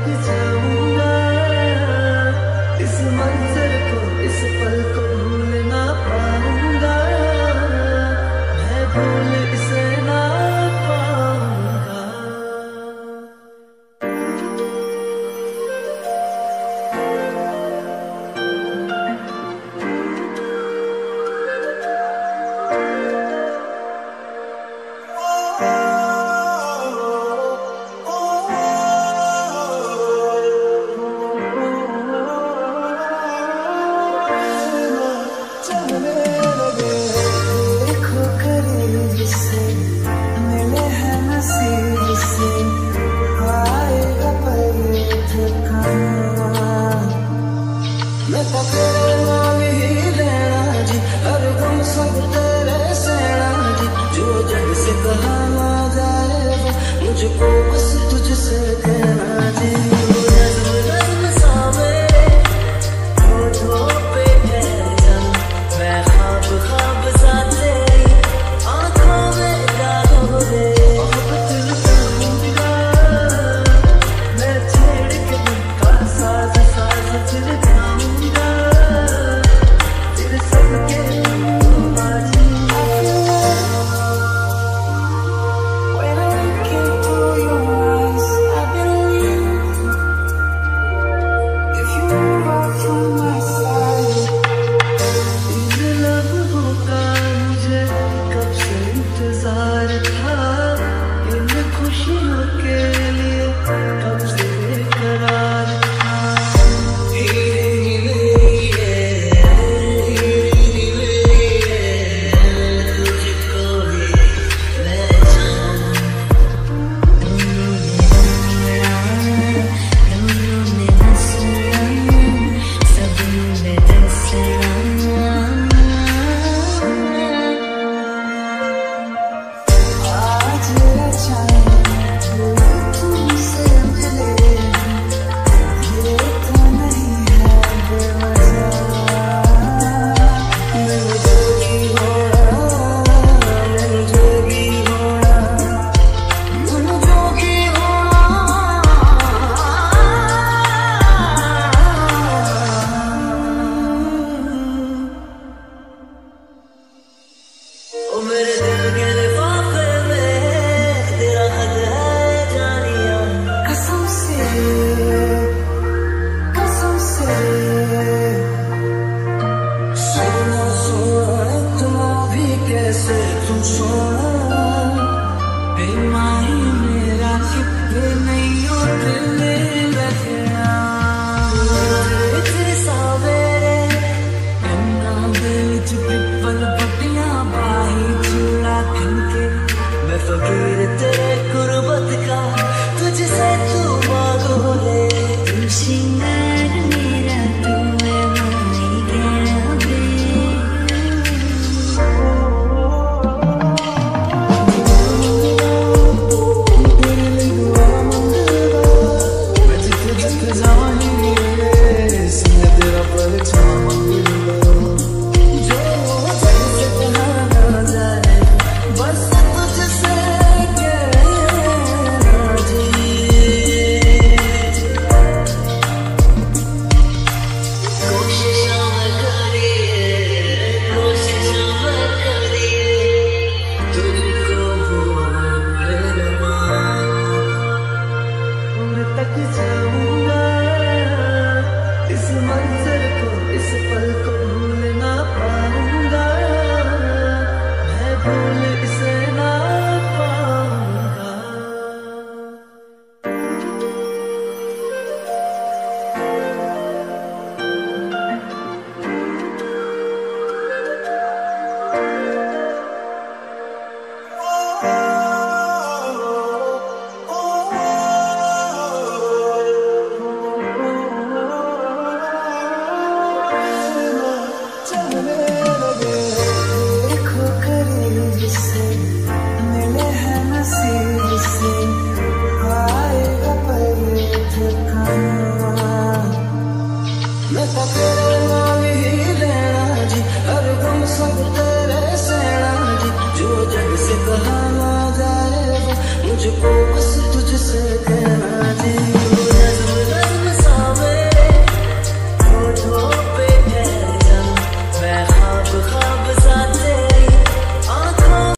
तक जाऊंगा, इस मंजर को, इस पल को भूल ना पाऊंगा, मैं भूल इसे ना पाऊंगा। मैं तो तेरे नाल ही लेना जी, हर गम सब तेरे सेना जी, जो जग से कहा ना जाएगा मुझको बस तुझसे कहना जी। नज़्म नज़्म सा मेरे होठों पे ठहर जा, मैं ख्वाब ख्वाब सा तेरी आँखों में गालो रे। मोहब्बत लुटाऊंगा मैं छेड़ के दिल का साज साज चिलकाऊंगा, तेरे सबके बाजी। When I look into your eyes, I believe if you move out from my side, इन लम्हों का मुझे कब से इंतजार था, इन खुशियों के लिए कब से बेकरार था। मेरे दिल के लिफाफे में तेरा खत है जानिया, कसम से सोना सोना इतना भी कैसे तू सोना, बेमाही मेरा ये नहीं हो दिल में लगना। तेरे सावेरे गन्ना दिल च पिपल पट्टियां बाही चूड़ा खनके, मैं फकीर तेरे गुर्बत का तुझसे तू मांगो रे। तू श्रृंगार मेरा तू है माही गया बे, मैं जिथे जिथे जानी रे सीने तेरा परछावा मिलना, जो जग से कहा ना जाए बस तुझसे कहना जी। कोशिशों में करिए तुझको भूल ना, उम्र तक